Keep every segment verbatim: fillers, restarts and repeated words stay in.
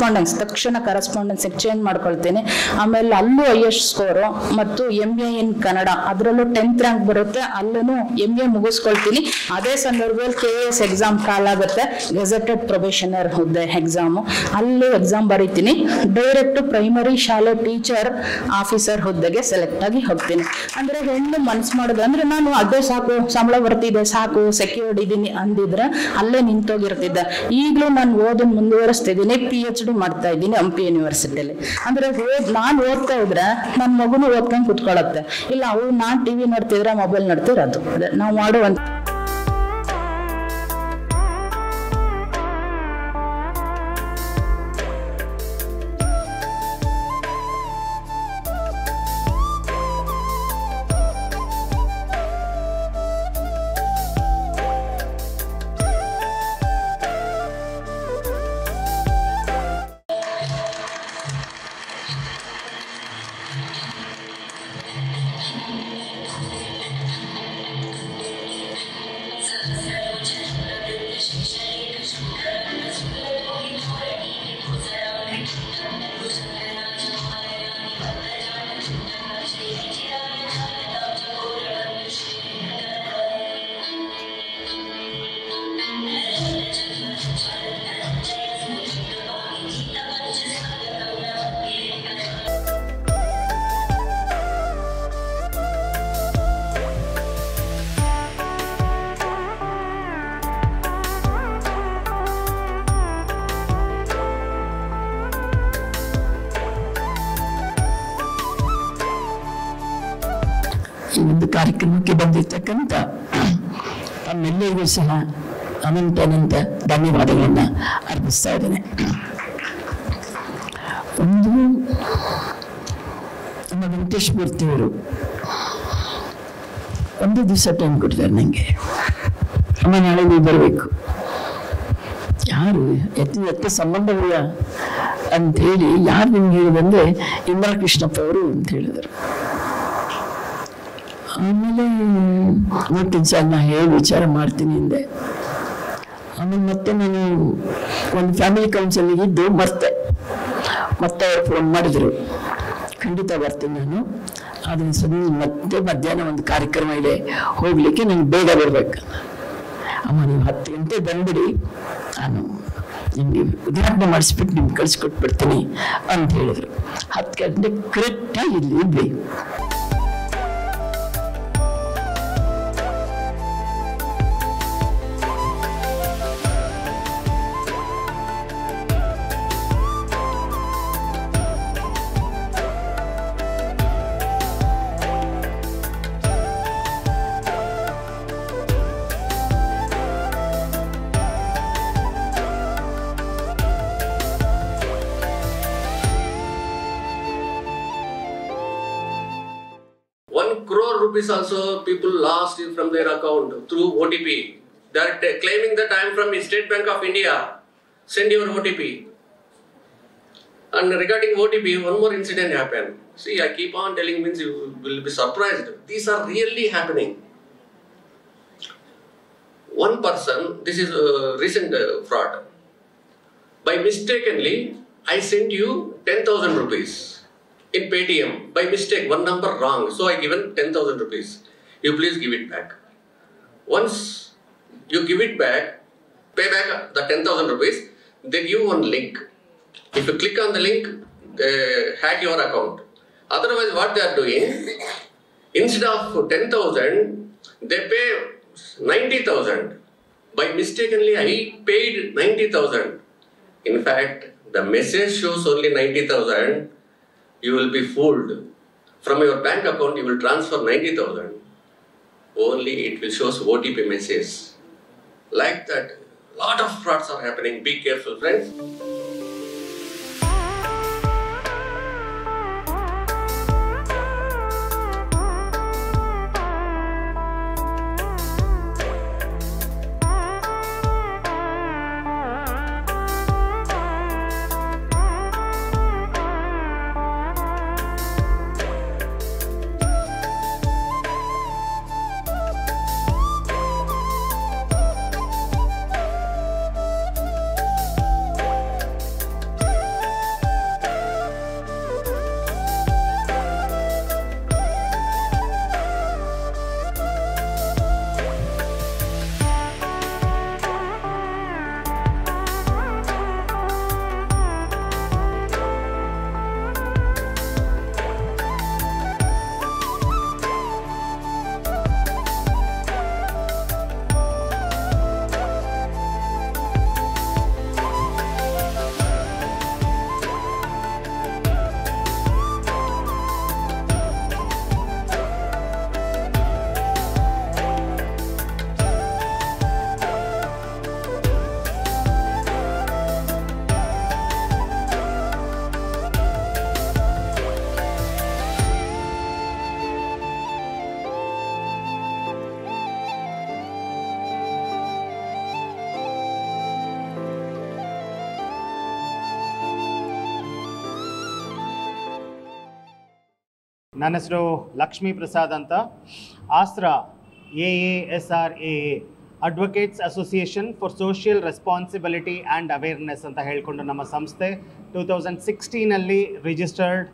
Correspondence ತಕ್ಷಣ correspondence exchange ಮಾಡ್ಕೊಳ್ತೀನಿ. ಆಮೇಲೆ ಅಲ್ಲೂ ಹೈಯೆಸ್ಟ್ ಸ್ಕೋರು ಮತ್ತು ಎಂ ಎ ಇನ್ ಕನ್ನಡ ಅದರಲ್ಲೂ ಟೆಂತ್ ರ್ಯಾಂಕ್ ಬರುತ್ತೆ, ಅಲ್ಲೂ ಎಂ ಎ ಮುಗಿಸ್ಕೊಳ್ತೀನಿ. ಅದೇ ಸಂದರ್ಭದಲ್ಲಿ K A S exam call ಆಗುತ್ತೆ, ಗೆಜೆಟೆಡ್ ಪ್ರೊಬೇಷನರ್ ಹುದ್ದೆ ಎಕ್ಸಾಮು, ಅಲ್ಲೂ ಎಕ್ಸಾಮ್ ಬರೀತೀನಿ. ಡೈರೆಕ್ಟ್ ಪ್ರೈಮರಿ ಶಾಲೆ ಟೀಚರ್ ಆಫೀಸರ್ ಹುದ್ದೆಗೆ ಸೆಲೆಕ್ಟ್ ಆಗಿ ಹೋಗ್ತೀನಿ. ಅಂದ್ರೆ ಹೆಣ್ಣು ಮನ್ಸು ಮಾಡೋದು ಅಂದ್ರೆ ನಾನು ಅದೇ ಸಾಕು, ಸಂಬಳ ಬರ್ತಿದೆ ಸಾಕು, ಸೆಕ್ಯೂರ್ಡ್ ಇದ್ದೀನಿ ಅಂದಿದ್ರೆ ಅಲ್ಲೇ ನಿಂತೋಗಿರ್ತಿದ್ದೆ. ಈಗಲೂ ನಾನು ಓದನ್ ಮುಂದುವರಿಸ್ತಿದ್ದೀನಿ, ಪಿ ಎಚ್ ಡಿ ಮಾಡ್ತಾ ಇದ್ದೀನಿ ಹಂಪಿ ಯೂನಿವರ್ಸಿಟಿಯಲ್ಲಿ. ಅಂದ್ರೆ ಓದ್ ನಾನು ಓದ್ತಾ ಇದ್ರೆ ನನ್ನ ಮಗುನು ಓದ್ಕೊಂಡು ಕುತ್ಕೊಳ್ಳುತ್ತೆ. ಇಲ್ಲ ಅವು ನಾನ್ ಟಿವಿ ನೋಡ್ತಿದ್ರೆ ಮೊಬೈಲ್ ನೋಡ್ತಿರೋದು ಅದೇ ನಾವು ಮಾಡುವಂತ. ಈ ಒಂದು ಕಾರ್ಯಕ್ರಮಕ್ಕೆ ಬಂದಿರ್ತಕ್ಕಂಥ ತಮ್ಮೆಲ್ಲರಿಗೂ ಸಹ ಅನಂತ ಅನಂತ ಧನ್ಯವಾದಗಳನ್ನು ಅರ್ಪಿಸ್ತಾ ಇದ್ದೇನೆ. ಒಂದು ನಮ್ಮ ವೆಂಕಟೇಶ್ ಮೂರ್ತಿಯವರು ಒಂದು ದಿವಸ ಟೈಮ್ ಕೊಟ್ಟಿದ್ದಾರೆ ನನಗೆ, ಅಮ್ಮ ನಾಳೆ ನೀವು ಬರಬೇಕು. ಯಾರು ಎತ್ತ ಎತ್ತ ಸಂಬಂಧವಿಲ್ಲ ಅಂತ ಹೇಳಿ ಯಾರು ನಿಮ್ಗೆ ಹೇಳಿದಂದ್ರೆ ಇಂದ್ರ ಕೃಷ್ಣಪ್ಪ ಅವರು ಅಂತ ಹೇಳಿದರು. ಆಮೇಲೆ ನೋಡ್ತೀನಿ ಸರ್ ನಾ ಹೇಳಿ ವಿಚಾರ ಮಾಡ್ತೀನಿ ಅಂದೆ. ಆಮೇಲೆ ಮತ್ತೆ ನಾನು ಒಂದು ಫ್ಯಾಮಿಲಿ ಕೌನ್ಸಿಲಿಗೆ ಇದ್ದು ಮತ್ತೆ ಮತ್ತೆ ಅವ್ರು ಫೋನ್ ಮಾಡಿದ್ರು, ಖಂಡಿತ ಬರ್ತೀನಿ ನಾನು, ಆದರೆ ಸರಿ ಮತ್ತೆ ಮಧ್ಯಾಹ್ನ ಒಂದು ಕಾರ್ಯಕ್ರಮ ಇದೆ ಹೋಗ್ಲಿಕ್ಕೆ ನಂಗೆ ಬೇಗ ಬರ್ಬೇಕು. ಅಮ್ಮ ನೀವು ಹತ್ತು ಗಂಟೆ ಬಂದ್ಬಿಡಿ, ನಾನು ನಿಮಗೆ ಉದ್ಘಾಟನೆ ಮಾಡಿಸ್ಬಿಟ್ಟು ನಿಮ್ಗೆ ಕಳಿಸ್ಕೊಟ್ಬಿಡ್ತೀನಿ ಅಂತ ಹೇಳಿದ್ರು. ಹತ್ತು ಗಂಟೆ ಕರೆಕ್ಟಾಗಿ ಇಲ್ಲಿ ಇದ್ವಿ. Rupees also people lost from their account through O T P. They are claiming that I am from State Bank of India. Send your O T P. And regarding O T P, one more incident happened. See, I keep on telling, means you will be surprised. These are really happening. One person, this is a recent uh, fraud. By mistakenly, I sent you ten thousand rupees. In Paytm, by mistake, one number wrong, so I given ten thousand rupees. You please give it back. Once you give it back, pay back the ten thousand rupees, they give one link. If you click on the link, they hack your account. Otherwise, what they are doing, instead of ten thousand, they pay ninety thousand. By mistakenly, I paid ninety thousand. In fact, the message shows only ninety thousand. You will be fooled. From your bank account, you will transfer ninety thousand. Only it will show O T P message. Like that, lot of frauds are happening. Be careful, friends. ನನ್ನ ಹೆಸರು ಲಕ್ಷ್ಮೀ ಪ್ರಸಾದ್ ಅಂತ. AASRA A A S R A A advocates association for social responsibility and awareness ಅಂತ ಹೇಳಿಕೊಂಡು ನಮ್ಮ ಸಂಸ್ಥೆ two thousand ಸಿಕ್ಸ್ಟೀನಲ್ಲಿ registered.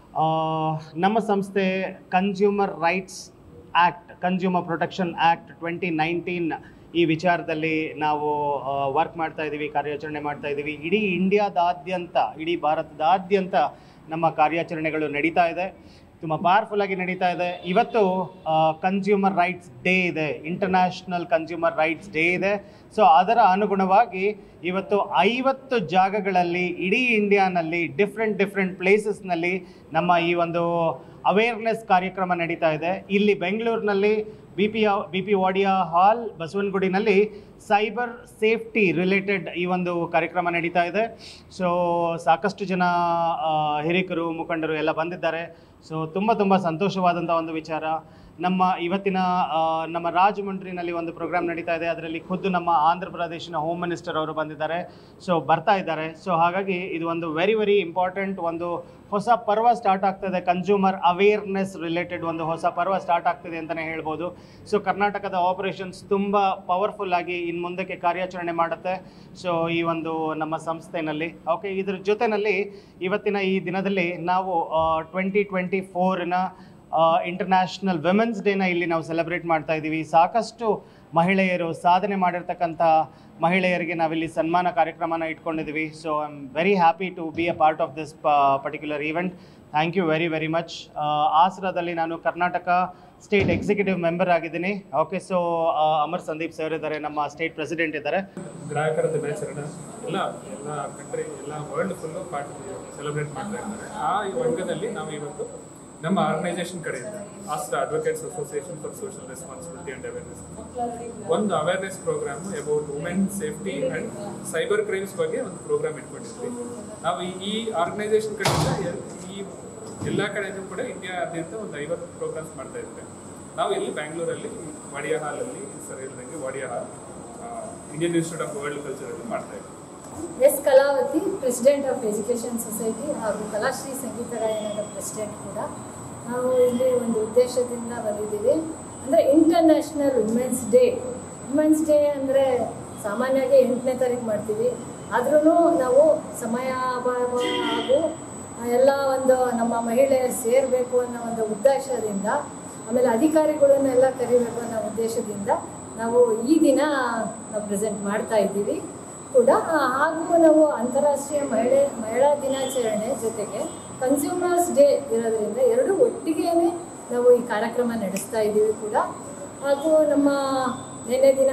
ನಮ್ಮ ಸಂಸ್ಥೆ consumer rights act, consumer protection act twenty nineteen ಈ ವಿಚಾರದಲ್ಲಿ ನಾವು ವರ್ಕ್ ಮಾಡ್ತಾ ಇದ್ದೀವಿ, ಕಾರ್ಯಾಚರಣೆ ಮಾಡ್ತಾ ಇದ್ದೀವಿ. ಇಡೀ ಇಂಡಿಯಾದಾದ್ಯಂತ, ಇಡೀ ಭಾರತದಾದ್ಯಂತ ನಮ್ಮ ಕಾರ್ಯಾಚರಣೆಗಳು ನಡೀತಾ ಇದೆ, ತುಂಬ ಪವರ್ಫುಲ್ಲಾಗಿ ನಡೀತಾ ಇದೆ. ಇವತ್ತು ಕನ್ಸ್ಯೂಮರ್ ರೈಟ್ಸ್ ಡೇ ಇದೆ, ಇಂಟರ್ನ್ಯಾಷನಲ್ ಕನ್ಸ್ಯೂಮರ್ ರೈಟ್ಸ್ ಡೇ ಇದೆ. ಸೊ ಅದರ ಅನುಗುಣವಾಗಿ ಇವತ್ತು ಐವತ್ತು ಜಾಗಗಳಲ್ಲಿ ಇಡೀ ಇಂಡಿಯಾನಲ್ಲಿ ಡಿಫ್ರೆಂಟ್ ಡಿಫ್ರೆಂಟ್ ಪ್ಲೇಸಸ್ನಲ್ಲಿ ನಮ್ಮ ಈ ಒಂದು ಅವೇರ್ನೆಸ್ ಕಾರ್ಯಕ್ರಮ ನಡೀತಾ ಇದೆ. ಇಲ್ಲಿ ಬೆಂಗಳೂರಿನಲ್ಲಿ B P B P Wadia hall ಬಸವನಗುಡಿನಲ್ಲಿ ಸೈಬರ್ ಸೇಫ್ಟಿ ರಿಲೇಟೆಡ್ ಈ ಒಂದು ಕಾರ್ಯಕ್ರಮ ನಡೀತಾ ಇದೆ. ಸೊ ಸಾಕಷ್ಟು ಜನ ಹಿರಿಕರು, ಮುಖಂಡರು ಎಲ್ಲ ಬಂದಿದ್ದಾರೆ. ಸೊ ತುಂಬ ತುಂಬ ಸಂತೋಷವಾದಂಥ ಒಂದು ವಿಚಾರ. ನಮ್ಮ ಇವತ್ತಿನ ನಮ್ಮ ರಾಜಮಂಡ್ರಿನಲ್ಲಿ ಒಂದು ಪ್ರೋಗ್ರಾಮ್ ನಡೀತಾ ಇದೆ, ಅದರಲ್ಲಿ ಖುದ್ದು ನಮ್ಮ ಆಂಧ್ರ ಪ್ರದೇಶನ ಹೋಮ್ ಮಿನಿಸ್ಟರ್ ಅವರು ಬಂದಿದ್ದಾರೆ, ಸೊ ಬರ್ತಾ ಇದ್ದಾರೆ. ಸೊ ಹಾಗಾಗಿ ಇದು ಒಂದು ವೆರಿ ವೆರಿ ಇಂಪಾರ್ಟೆಂಟ್ ಒಂದು ಹೊಸ ಪರ್ವ ಸ್ಟಾರ್ಟ್ ಆಗ್ತದೆ, ಕನ್ಸ್ಯೂಮರ್ ಅವೇರ್ನೆಸ್ ರಿಲೇಟೆಡ್ ಒಂದು ಹೊಸ ಪರ್ವ ಸ್ಟಾರ್ಟ್ ಆಗ್ತದೆ ಅಂತಲೇ ಹೇಳ್ಬೋದು. ಸೊ ಕರ್ನಾಟಕದ ಆಪರೇಷನ್ಸ್ ತುಂಬ ಪವರ್ಫುಲ್ಲಾಗಿ ಇನ್ನು ಮುಂದಕ್ಕೆ ಕಾರ್ಯಾಚರಣೆ ಮಾಡುತ್ತೆ. ಸೊ ಈ ಒಂದು ನಮ್ಮ ಸಂಸ್ಥೆಯಲ್ಲಿ ಓಕೆ, ಇದ್ರ ಜೊತೆಯಲ್ಲಿ ಇವತ್ತಿನ ಈ ದಿನದಲ್ಲಿ ನಾವು ಟ್ವೆಂಟಿ ಟ್ವೆಂಟಿ ಫೋರ್ನ ಇಂಟರ್ನ್ಯಾಷನಲ್ ವಿಮೆನ್ಸ್ ಡೇನ ಇಲ್ಲಿ ನಾವು ಸೆಲೆಬ್ರೇಟ್ ಮಾಡ್ತಾ ಇದ್ದೀವಿ. ಸಾಕಷ್ಟು ಮಹಿಳೆಯರು ಸಾಧನೆ ಮಾಡಿರ್ತಕ್ಕಂಥ ಮಹಿಳೆಯರಿಗೆ ನಾವಿಲ್ಲಿ ಸನ್ಮಾನ ಕಾರ್ಯಕ್ರಮನ ಇಟ್ಕೊಂಡಿದ್ದೀವಿ. So I am very happy to be a part of this particular event. Thank you very very much. ಆಸ್ರಾದಲ್ಲಿ ನಾನು ಕರ್ನಾಟಕ ಸ್ಟೇಟ್ ಎಕ್ಸಿಕ್ಯೂಟಿವ್ ಮೆಂಬರ್ ಆಗಿದ್ದೀನಿ. Okay, so Amar Sandeep sir ಇದ್ದಾರೆ, ನಮ್ಮ ಸ್ಟೇಟ್ ಪ್ರೆಸಿಡೆಂಟ್ ಇದ್ದಾರೆ. ಗ್ರಾಹಕರ ದಿನಾಚರಣೆ ಎಲ್ಲ ಎಲ್ಲ ಕಂಟ್ರಿ ಎಲ್ಲ ವರ್ಲ್ಡ್ ಫುಲ್ಲು ಪಾರ್ಟ್ ಸೆಲೆಬ್ರೇಟ್ ಮಾಡ್ತಾ ಇದ್ದಾರೆ. ಆ ವಂಗದಲ್ಲಿ ನಾವು ಇವತ್ತು ನಮ್ಮ ಆರ್ಗನೈಸೇಷನ್ ಕಡೆಯಿಂದ Aasra advocates association for social responsibility and awareness ಒಂದು awareness programme about women safety and cyber crimes ಬಗ್ಗೆ ಒಂದು ಪ್ರೋಗ್ರಾಮ್ ಇಟ್ಕೊಂಡಿದ್ವಿ. ನಾವು ಈ ಆರ್ಗನೈಸೇಷನ್ ಕಡೆಯಿಂದ ಈ ಎಲ್ಲ ಕಡೆಯೂ ಕೂಡ ಇಂಡಿಯಾದಾದ್ಯಂತ ಒಂದು ಐವತ್ತು ಪ್ರೋಗ್ರಾಮ್ಸ್ ಮಾಡ್ತಾ ಇದ್ವಿ. ನಾವು ಇಲ್ಲಿ ಬ್ಯಾಂಗ್ಳೂರಲ್ಲಿ ವಾಡಿಯಾ ಹಾಲಲ್ಲಿ ಸರ್ ಹೇಳಿದಂಗೆ Wadia hall Indian institute of world ಕಲ್ಚರಲ್ಲಿ ಮಾಡ್ತಾ ಇದ್ವಿ. S Kalavati, president of education society ಹಾಗೂ ಕಲಾಶ್ರೀ ಸಂಗೀತ ಗಾಯನದ ಪ್ರೆಸಿಡೆಂಟ್ ಕೂಡ. ನಾವು ಇಲ್ಲಿ ಒಂದು ಉದ್ದೇಶದಿಂದ ಬಂದಿದ್ದೀವಿ, ಅಂದರೆ international women's day. Women's day ಅಂದರೆ ಸಾಮಾನ್ಯವಾಗಿ ಎಂಟನೇ ತಾರೀಕು ಮಾಡ್ತೀವಿ, ಆದ್ರೂ ನಾವು ಸಮಯ ಅಭಾವ ಹಾಗೂ ಎಲ್ಲ ಒಂದು ನಮ್ಮ ಮಹಿಳೆಯರು ಸೇರಬೇಕು ಅನ್ನೋ ಒಂದು ಉದ್ದೇಶದಿಂದ, ಆಮೇಲೆ ಅಧಿಕಾರಿಗಳನ್ನೆಲ್ಲ ಕರಿಬೇಕು ಅನ್ನೋ ಉದ್ದೇಶದಿಂದ ನಾವು ಈ ದಿನ ನಾವು ಪ್ರೆಸೆಂಟ್ ಮಾಡ್ತಾ ಇದ್ದೀವಿ ಕೂಡ. ಹಾಗೂ ನಾವು ಅಂತಾರಾಷ್ಟ್ರೀಯ ಮಹಿಳೆ ಮಹಿಳಾ ದಿನಾಚರಣೆ ಜೊತೆಗೆ ಕನ್ಸ್ಯೂಮರ್ಸ್ ಡೇ ಇರೋದ್ರಿಂದ ಎರಡು ಒಟ್ಟಿಗೆ ನಾವು ಈ ಕಾರ್ಯಕ್ರಮ ನಡೆಸ್ತಾ ಇದ್ದೀವಿ ಕೂಡ. ಹಾಗೂ ನಮ್ಮ ನಿನ್ನೆ ದಿನ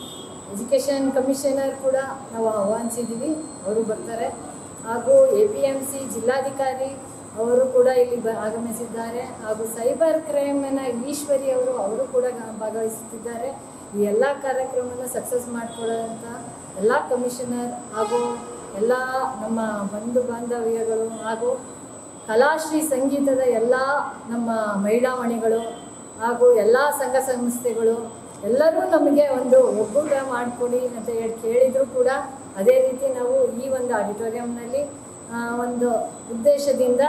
ಎಜುಕೇಷನ್ ಕಮಿಷನರ್ ಕೂಡ ನಾವು ಆಹ್ವಾನಿಸಿದ್ದೀವಿ, ಅವರು ಬರ್ತಾರೆ. ಹಾಗೂ ಎ ಪಿ ಎಮ್ ಸಿ ಜಿಲ್ಲಾಧಿಕಾರಿ ಅವರು ಕೂಡ ಇಲ್ಲಿ ಬ ಆಗಮಿಸಿದ್ದಾರೆ. ಹಾಗೂ ಸೈಬರ್ ಕ್ರೈಮ್ನ ಈಶ್ವರಿ ಅವರು ಅವರು ಕೂಡ ಭಾಗವಹಿಸುತ್ತಿದ್ದಾರೆ. ಈ ಎಲ್ಲ ಕಾರ್ಯಕ್ರಮನ ಸಕ್ಸಸ್ ಮಾಡಿಕೊಡೋಂಥ ಎಲ್ಲ ಕಮಿಷನರ್ ಹಾಗೂ ಎಲ್ಲ ನಮ್ಮ ಬಂಧು ಬಾಂಧವ್ಯಗಳು ಹಾಗೂ ಕಲಾಶ್ರೀ ಸಂಗೀತದ ಎಲ್ಲ ನಮ್ಮ ಮಹಿಳಾಮಣಿಗಳು ಹಾಗೂ ಎಲ್ಲ ಸಂಘ ಸಂಸ್ಥೆಗಳು ಎಲ್ಲರೂ ನಮಗೆ ಒಂದು ಒಕ್ಕೂಟ ಮಾಡಿಕೊಡಿ ಅಂತ ಹೇಳಿ ಕೇಳಿದರೂ ಕೂಡ ಅದೇ ರೀತಿ ನಾವು ಈ ಒಂದು ಆಡಿಟೋರಿಯಂನಲ್ಲಿ ಒಂದು ಉದ್ದೇಶದಿಂದ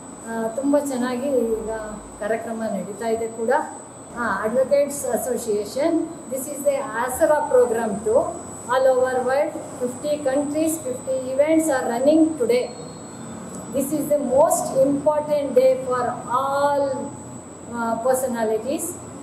ತುಂಬ ಚೆನ್ನಾಗಿ ಈಗ ಕಾರ್ಯಕ್ರಮ ನಡೀತಾ ಇದೆ ಕೂಡ. Advocates association, this is a Aasra programme to all over world. fifty countries, fifty events are running today. This is the most important day for all uh, personalities